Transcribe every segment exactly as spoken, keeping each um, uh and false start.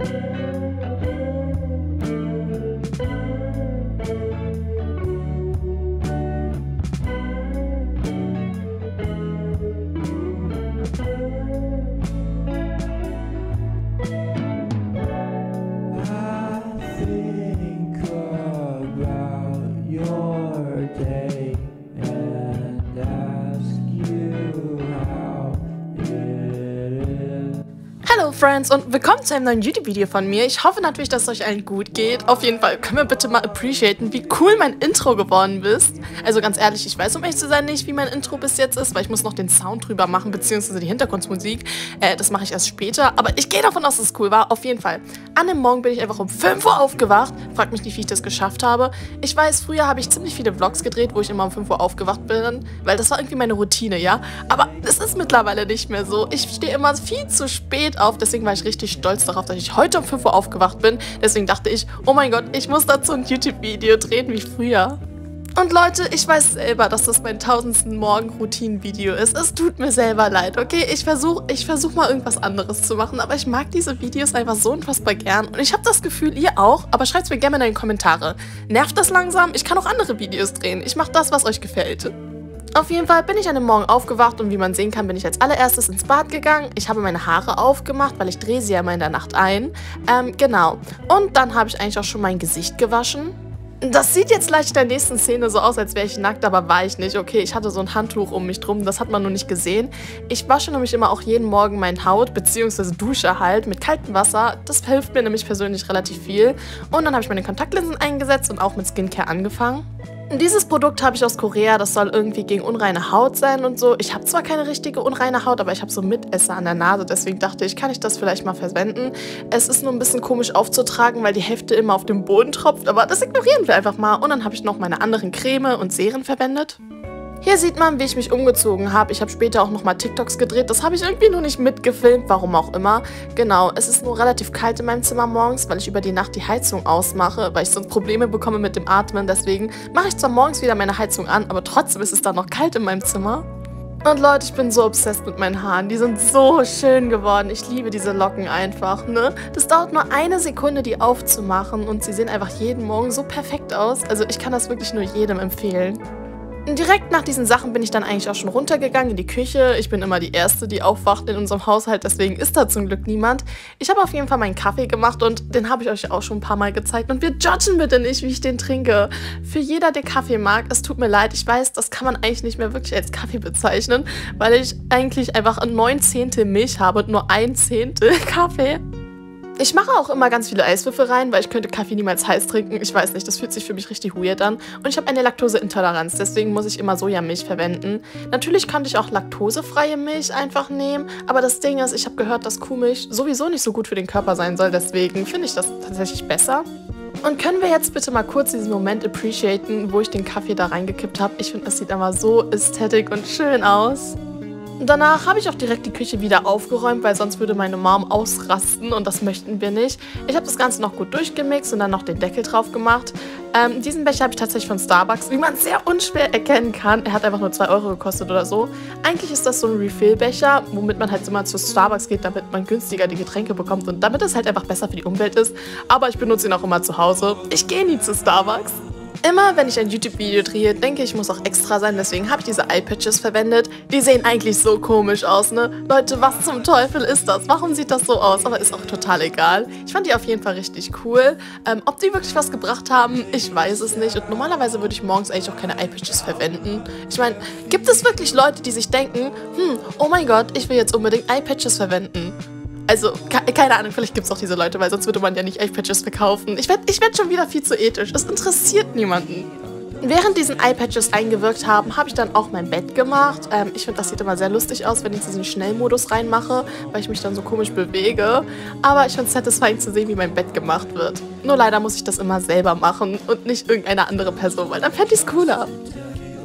Hallo Friends und willkommen zu einem neuen YouTube-Video von mir. Ich hoffe natürlich, dass es euch allen gut geht. Auf jeden Fall können wir bitte mal appreciaten, wie cool mein Intro geworden ist. Also ganz ehrlich, ich weiß um echt zu sein nicht, wie mein Intro bis jetzt ist, weil ich muss noch den Sound drüber machen, beziehungsweise die Hintergrundmusik. Äh, das mache ich erst später, aber ich gehe davon aus, dass es cool war. Auf jeden Fall. An dem Morgen bin ich einfach um fünf Uhr aufgewacht. Fragt mich nicht, wie ich das geschafft habe. Ich weiß, früher habe ich ziemlich viele Vlogs gedreht, wo ich immer um fünf Uhr aufgewacht bin, weil das war irgendwie meine Routine, ja. Aber es ist mittlerweile nicht mehr so. Ich stehe immer viel zu spät auf, deswegen war ich richtig stolz darauf, dass ich heute um fünf Uhr aufgewacht bin. Deswegen dachte ich, oh mein Gott, ich muss dazu ein YouTube-Video drehen wie früher. Und Leute, ich weiß selber, dass das mein tausendsten Morgen-Routinen-Video ist. Es tut mir selber leid, okay? Ich versuche ich versuch mal irgendwas anderes zu machen, aber ich mag diese Videos einfach so unfassbar gern. Und ich habe das Gefühl, ihr auch, aber schreibt es mir gerne in die Kommentare. Nervt das langsam? Ich kann auch andere Videos drehen. Ich mache das, was euch gefällt. Auf jeden Fall bin ich an dem Morgen aufgewacht und wie man sehen kann, bin ich als allererstes ins Bad gegangen. Ich habe meine Haare aufgemacht, weil ich drehe sie ja immer in der Nacht ein. Ähm, genau. Und dann habe ich eigentlich auch schon mein Gesicht gewaschen. Das sieht jetzt gleich in der nächsten Szene so aus, als wäre ich nackt, aber war ich nicht. Okay, ich hatte so ein Handtuch um mich drum, das hat man nur nicht gesehen. Ich wasche nämlich immer auch jeden Morgen meine Haut, beziehungsweise dusche halt mit kaltem Wasser. Das hilft mir nämlich persönlich relativ viel. Und dann habe ich meine Kontaktlinsen eingesetzt und auch mit Skincare angefangen. Dieses Produkt habe ich aus Korea, das soll irgendwie gegen unreine Haut sein und so. Ich habe zwar keine richtige unreine Haut, aber ich habe so Mitesser an der Nase, deswegen dachte ich, kann ich das vielleicht mal verwenden. Es ist nur ein bisschen komisch aufzutragen, weil die Hälfte immer auf den Boden tropft, aber das ignorieren wir einfach mal. Und dann habe ich noch meine anderen Creme und Serien verwendet. Hier sieht man, wie ich mich umgezogen habe. Ich habe später auch nochmal TikToks gedreht. Das habe ich irgendwie noch nicht mitgefilmt, warum auch immer. Genau, es ist nur relativ kalt in meinem Zimmer morgens, weil ich über die Nacht die Heizung ausmache, weil ich sonst Probleme bekomme mit dem Atmen. Deswegen mache ich zwar morgens wieder meine Heizung an, aber trotzdem ist es dann noch kalt in meinem Zimmer. Und Leute, ich bin so obsessed mit meinen Haaren. Die sind so schön geworden. Ich liebe diese Locken einfach, ne? Das dauert nur eine Sekunde, die aufzumachen und sie sehen einfach jeden Morgen so perfekt aus. Also ich kann das wirklich nur jedem empfehlen. Direkt nach diesen Sachen bin ich dann eigentlich auch schon runtergegangen in die Küche. Ich bin immer die Erste, die aufwacht in unserem Haushalt, deswegen ist da zum Glück niemand. Ich habe auf jeden Fall meinen Kaffee gemacht und den habe ich euch auch schon ein paar Mal gezeigt. Und wir judgen bitte nicht, wie ich den trinke. Für jeder, der Kaffee mag, es tut mir leid, ich weiß, das kann man eigentlich nicht mehr wirklich als Kaffee bezeichnen, weil ich eigentlich einfach neun Zehntel Milch habe und nur ein Zehntel Kaffee. Ich mache auch immer ganz viele Eiswürfel rein, weil ich könnte Kaffee niemals heiß trinken. Ich weiß nicht, das fühlt sich für mich richtig weird an. Und ich habe eine Laktoseintoleranz, deswegen muss ich immer Sojamilch verwenden. Natürlich könnte ich auch laktosefreie Milch einfach nehmen, aber das Ding ist, ich habe gehört, dass Kuhmilch sowieso nicht so gut für den Körper sein soll, deswegen finde ich das tatsächlich besser. Und können wir jetzt bitte mal kurz diesen Moment appreciaten, wo ich den Kaffee da reingekippt habe? Ich finde, das sieht immer so ästhetisch und schön aus. Danach habe ich auch direkt die Küche wieder aufgeräumt, weil sonst würde meine Mom ausrasten und das möchten wir nicht. Ich habe das Ganze noch gut durchgemixt und dann noch den Deckel drauf gemacht. Ähm, diesen Becher habe ich tatsächlich von Starbucks, wie man sehr unschwer erkennen kann. Er hat einfach nur zwei Euro gekostet oder so. Eigentlich ist das so ein Refill-Becher, womit man halt immer zu Starbucks geht, damit man günstiger die Getränke bekommt und damit es halt einfach besser für die Umwelt ist. Aber ich benutze ihn auch immer zu Hause. Ich gehe nie zu Starbucks. Immer wenn ich ein YouTube-Video drehe, denke ich, muss auch extra sein, deswegen habe ich diese Eye-Patches verwendet. Die sehen eigentlich so komisch aus, ne? Leute, was zum Teufel ist das? Warum sieht das so aus? Aber ist auch total egal. Ich fand die auf jeden Fall richtig cool. Ähm, ob die wirklich was gebracht haben, ich weiß es nicht. Und normalerweise würde ich morgens eigentlich auch keine Eye-Patches verwenden. Ich meine, gibt es wirklich Leute, die sich denken, hm, oh mein Gott, ich will jetzt unbedingt Eye-Patches verwenden? Also, keine Ahnung, vielleicht gibt es auch diese Leute, weil sonst würde man ja nicht Eye-Patches verkaufen. Ich werde ich werd schon wieder viel zu ethisch. Das interessiert niemanden. Während diesen Eye-Patches eingewirkt haben, habe ich dann auch mein Bett gemacht. Ähm, ich finde, das sieht immer sehr lustig aus, wenn ich diesen Schnellmodus reinmache, weil ich mich dann so komisch bewege. Aber ich finde es satisfying zu sehen, wie mein Bett gemacht wird. Nur leider muss ich das immer selber machen und nicht irgendeine andere Person, weil dann fände ich es cooler.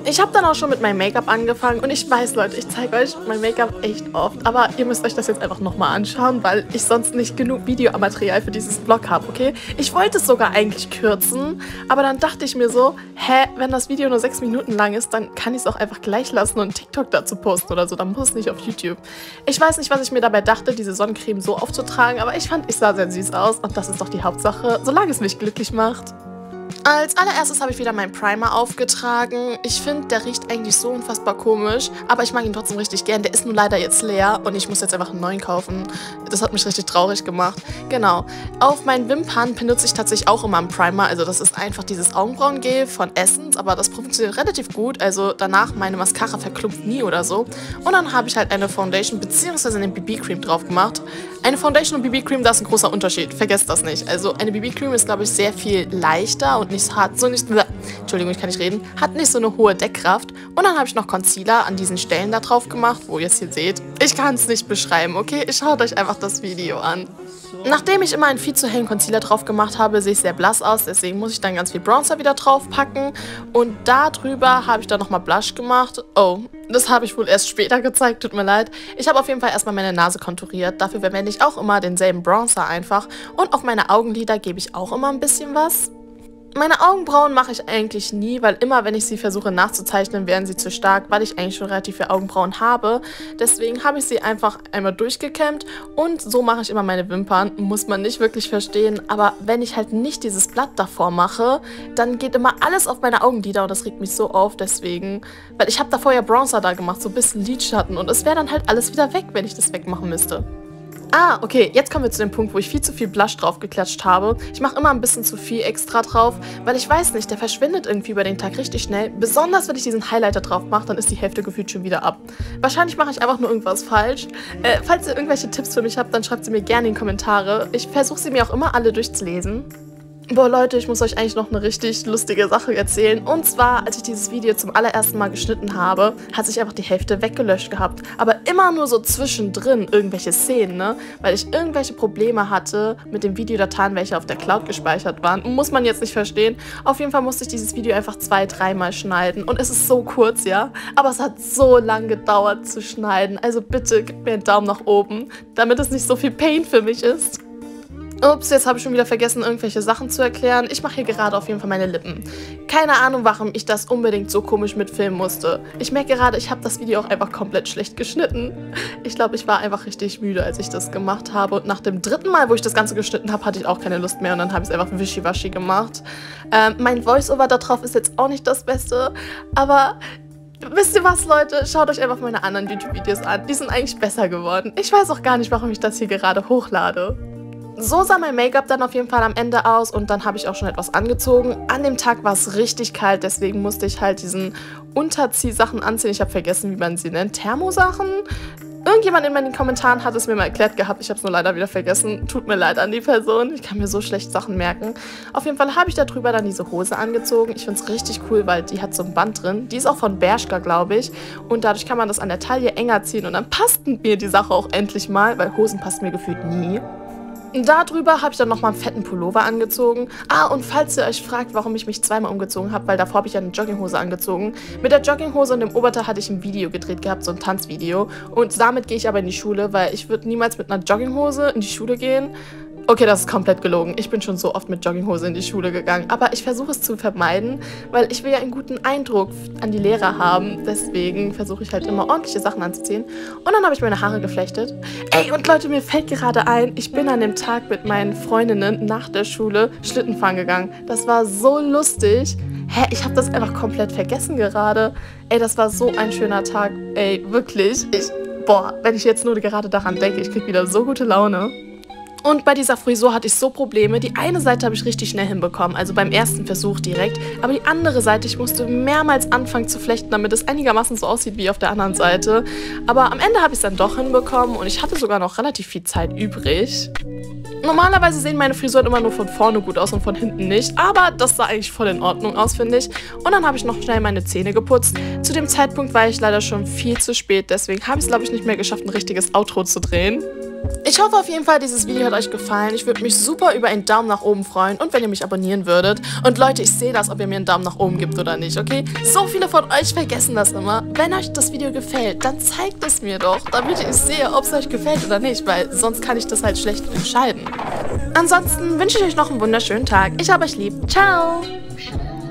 Ich habe dann auch schon mit meinem Make-up angefangen und ich weiß, Leute, ich zeige euch mein Make-up echt oft, aber ihr müsst euch das jetzt einfach nochmal anschauen, weil ich sonst nicht genug Videomaterial für dieses Vlog habe, okay? Ich wollte es sogar eigentlich kürzen, aber dann dachte ich mir so, hä, wenn das Video nur sechs Minuten lang ist, dann kann ich es auch einfach gleich lassen und TikTok dazu posten oder so, dann muss es nicht auf YouTube. Ich weiß nicht, was ich mir dabei dachte, diese Sonnencreme so aufzutragen, aber ich fand, ich sah sehr süß aus und das ist doch die Hauptsache, solange es mich glücklich macht. Als allererstes habe ich wieder meinen Primer aufgetragen. Ich finde, der riecht eigentlich so unfassbar komisch, aber ich mag ihn trotzdem richtig gern. Der ist nur leider jetzt leer und ich muss jetzt einfach einen neuen kaufen. Das hat mich richtig traurig gemacht. Genau. Auf meinen Wimpern benutze ich tatsächlich auch immer einen Primer. Also das ist einfach dieses Augenbrauengel von Essence, aber das funktioniert relativ gut. Also danach meine Mascara verklumpt nie oder so. Und dann habe ich halt eine Foundation bzw. eine B B-Cream drauf gemacht. Eine Foundation und B B-Cream, da ist ein großer Unterschied. Vergesst das nicht. Also eine B B-Cream ist, glaube ich, sehr viel leichter und nicht so hart, so nicht, Entschuldigung, ich kann nicht reden, hat nicht so eine hohe Deckkraft. Und dann habe ich noch Concealer an diesen Stellen da drauf gemacht, wo ihr es hier seht. Ich kann es nicht beschreiben, okay? Schaut euch einfach das Video an. Nachdem ich immer einen viel zu hellen Concealer drauf gemacht habe, sehe ich sehr blass aus, deswegen muss ich dann ganz viel Bronzer wieder drauf packen. Und darüber habe ich dann nochmal Blush gemacht. Oh, das habe ich wohl erst später gezeigt, tut mir leid. Ich habe auf jeden Fall erstmal meine Nase konturiert. Dafür verwende ich auch immer denselben Bronzer einfach. Und auf meine Augenlider gebe ich auch immer ein bisschen was. Meine Augenbrauen mache ich eigentlich nie, weil immer, wenn ich sie versuche nachzuzeichnen, werden sie zu stark, weil ich eigentlich schon relativ viele Augenbrauen habe. Deswegen habe ich sie einfach einmal durchgekämmt und so mache ich immer meine Wimpern. Muss man nicht wirklich verstehen, aber wenn ich halt nicht dieses Blatt davor mache, dann geht immer alles auf meine Augenlider und das regt mich so auf, deswegen, weil ich habe davor ja Bronzer da gemacht, so ein bisschen Lidschatten und es wäre dann halt alles wieder weg, wenn ich das wegmachen müsste. Ah, okay, jetzt kommen wir zu dem Punkt, wo ich viel zu viel Blush drauf geklatscht habe. Ich mache immer ein bisschen zu viel extra drauf, weil ich weiß nicht, der verschwindet irgendwie über den Tag richtig schnell. Besonders, wenn ich diesen Highlighter drauf mache, dann ist die Hälfte gefühlt schon wieder ab. Wahrscheinlich mache ich einfach nur irgendwas falsch. Äh, falls ihr irgendwelche Tipps für mich habt, dann schreibt sie mir gerne in die Kommentare. Ich versuche sie mir auch immer alle durchzulesen. Boah Leute, ich muss euch eigentlich noch eine richtig lustige Sache erzählen. Und zwar, als ich dieses Video zum allerersten Mal geschnitten habe, hat sich einfach die Hälfte weggelöscht gehabt. Aber immer nur so zwischendrin irgendwelche Szenen, ne? Weil ich irgendwelche Probleme hatte mit den Videodateien, welche auf der Cloud gespeichert waren. Muss man jetzt nicht verstehen. Auf jeden Fall musste ich dieses Video einfach zwei, dreimal schneiden. Und es ist so kurz, ja? Aber es hat so lange gedauert zu schneiden. Also bitte, gebt mir einen Daumen nach oben, damit es nicht so viel Pain für mich ist. Ups, jetzt habe ich schon wieder vergessen, irgendwelche Sachen zu erklären. Ich mache hier gerade auf jeden Fall meine Lippen. Keine Ahnung, warum ich das unbedingt so komisch mitfilmen musste. Ich merke gerade, ich habe das Video auch einfach komplett schlecht geschnitten. Ich glaube, ich war einfach richtig müde, als ich das gemacht habe. Und nach dem dritten Mal, wo ich das Ganze geschnitten habe, hatte ich auch keine Lust mehr. Und dann habe ich es einfach wischiwaschi gemacht. Ähm, mein Voice-Over da drauf ist jetzt auch nicht das Beste. Aber wisst ihr was, Leute? Schaut euch einfach meine anderen YouTube-Videos an. Die sind eigentlich besser geworden. Ich weiß auch gar nicht, warum ich das hier gerade hochlade. So sah mein Make-up dann auf jeden Fall am Ende aus und dann habe ich auch schon etwas angezogen. An dem Tag war es richtig kalt, deswegen musste ich halt diesen Unterziehsachen anziehen. Ich habe vergessen, wie man sie nennt. Thermosachen? Irgendjemand in meinen Kommentaren hat es mir mal erklärt gehabt. Ich habe es nur leider wieder vergessen. Tut mir leid an die Person. Ich kann mir so schlecht Sachen merken. Auf jeden Fall habe ich darüber dann diese Hose angezogen. Ich finde es richtig cool, weil die hat so ein Band drin. Die ist auch von Bershka, glaube ich. Und dadurch kann man das an der Taille enger ziehen. Und dann passt mir die Sache auch endlich mal, weil Hosen passt mir gefühlt nie. Darüber habe ich dann nochmal einen fetten Pullover angezogen. Ah, und falls ihr euch fragt, warum ich mich zweimal umgezogen habe, weil davor habe ich ja eine Jogginghose angezogen. Mit der Jogginghose und dem Oberteil hatte ich ein Video gedreht gehabt, so ein Tanzvideo. Und damit gehe ich aber in die Schule, weil ich würde niemals mit einer Jogginghose in die Schule gehen. Okay, das ist komplett gelogen. Ich bin schon so oft mit Jogginghose in die Schule gegangen. Aber ich versuche es zu vermeiden, weil ich will ja einen guten Eindruck an die Lehrer haben. Deswegen versuche ich halt immer ordentliche Sachen anzuziehen. Und dann habe ich meine Haare geflechtet. Ey, und Leute, mir fällt gerade ein, ich bin an dem Tag mit meinen Freundinnen nach der Schule Schlitten fahren gegangen. Das war so lustig. Hä, ich habe das einfach komplett vergessen gerade. Ey, das war so ein schöner Tag. Ey, wirklich. Ich, boah, wenn ich jetzt nur gerade daran denke, ich kriege wieder so gute Laune. Und bei dieser Frisur hatte ich so Probleme. Die eine Seite habe ich richtig schnell hinbekommen, also beim ersten Versuch direkt. Aber die andere Seite, ich musste mehrmals anfangen zu flechten, damit es einigermaßen so aussieht wie auf der anderen Seite. Aber am Ende habe ich es dann doch hinbekommen und ich hatte sogar noch relativ viel Zeit übrig. Normalerweise sehen meine Frisuren immer nur von vorne gut aus und von hinten nicht. Aber das sah eigentlich voll in Ordnung aus, finde ich. Und dann habe ich noch schnell meine Zähne geputzt. Zu dem Zeitpunkt war ich leider schon viel zu spät. Deswegen habe ich es, glaube ich, nicht mehr geschafft, ein richtiges Outro zu drehen. Ich hoffe auf jeden Fall, dieses Video hat euch gefallen. Ich würde mich super über einen Daumen nach oben freuen und wenn ihr mich abonnieren würdet. Und Leute, ich sehe das, ob ihr mir einen Daumen nach oben gibt oder nicht, okay? So viele von euch vergessen das immer. Wenn euch das Video gefällt, dann zeigt es mir doch, damit ich sehe, ob es euch gefällt oder nicht, weil sonst kann ich das halt schlecht entscheiden. Ansonsten wünsche ich euch noch einen wunderschönen Tag. Ich habe euch lieb. Ciao!